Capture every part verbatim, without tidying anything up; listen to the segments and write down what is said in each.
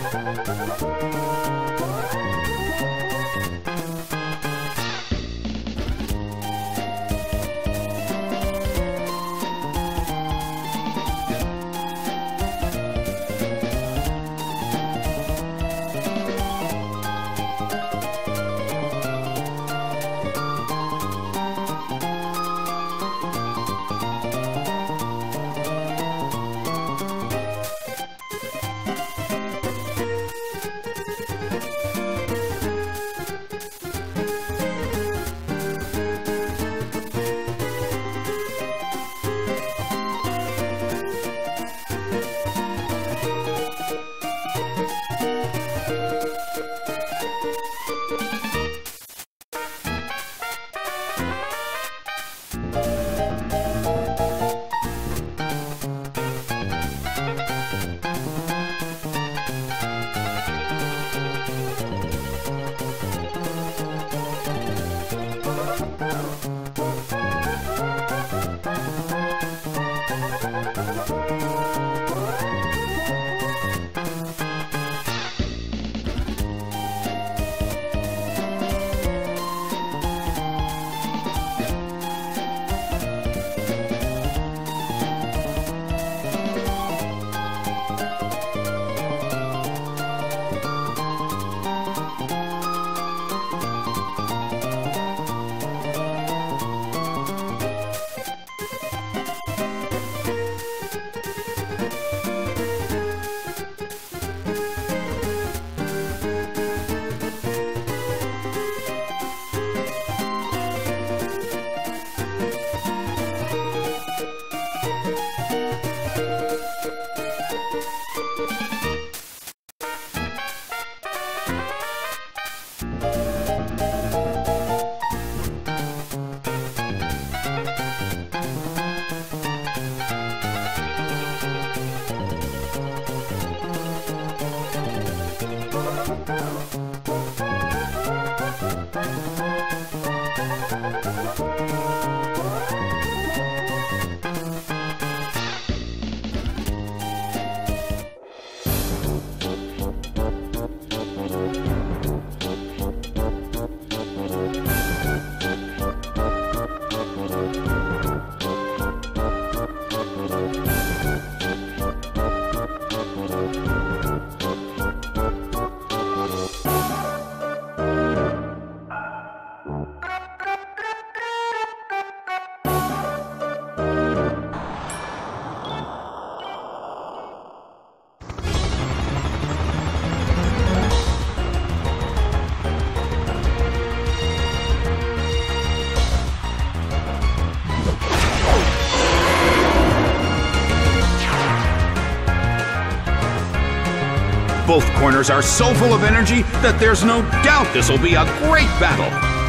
Both corners are so full of energy that there's no doubt this will be a great battle.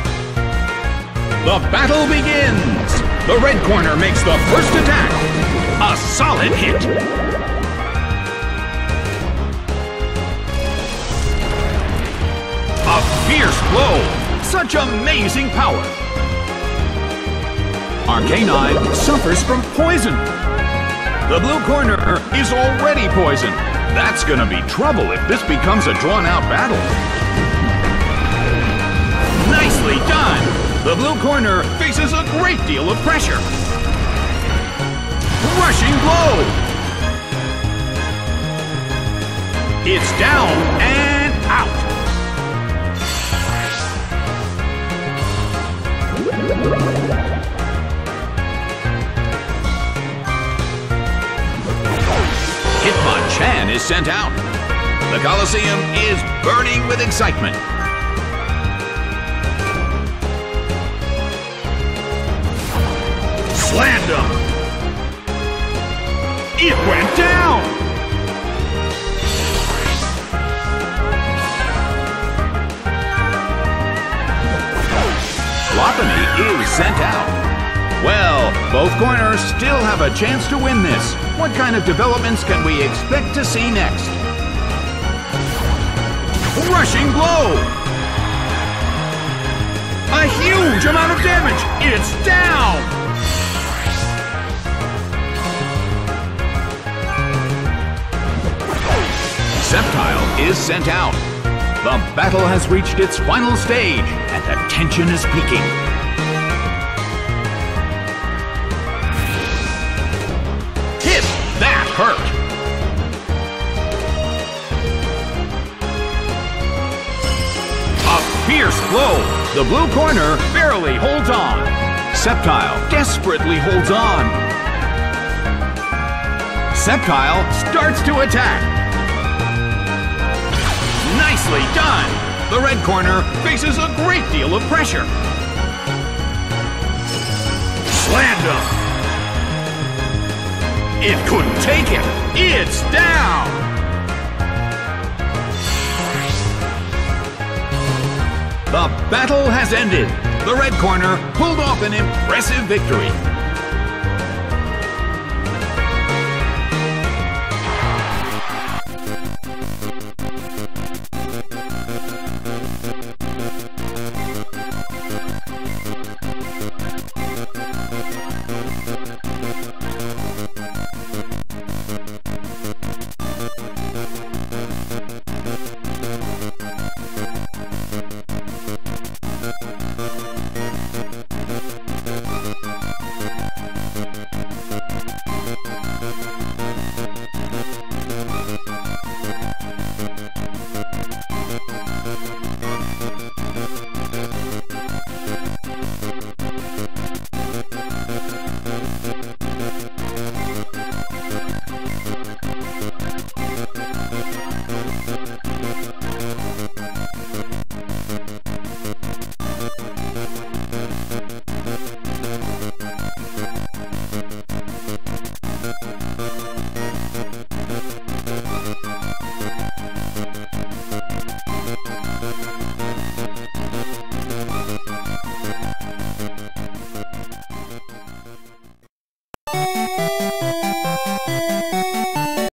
The battle begins! The red corner makes the first attack. A solid hit. A fierce blow. Such amazing power. Arcanine suffers from poison. The blue corner is already poisoned. That's gonna be trouble if this becomes a drawn-out battle. Nicely done! The blue corner faces a great deal of pressure. Rushing blow! It's down and out. Hitmonchan is sent out. The Colosseum is burning with excitement. Slammed him! It went down! Lopunny is sent out. Well, both corners still have a chance to win this. What kind of developments can we expect to see next? Rushing blow! A huge amount of damage! It's down! Sceptile is sent out. The battle has reached its final stage, and the tension is peaking. Hit! That hurt! A fierce blow! The blue corner barely holds on. Sceptile desperately holds on. Sceptile starts to attack. Nicely done! The red corner faces a great deal of pressure. Slammed him! It couldn't take it! It's down! The battle has ended. The red corner pulled off an impressive victory.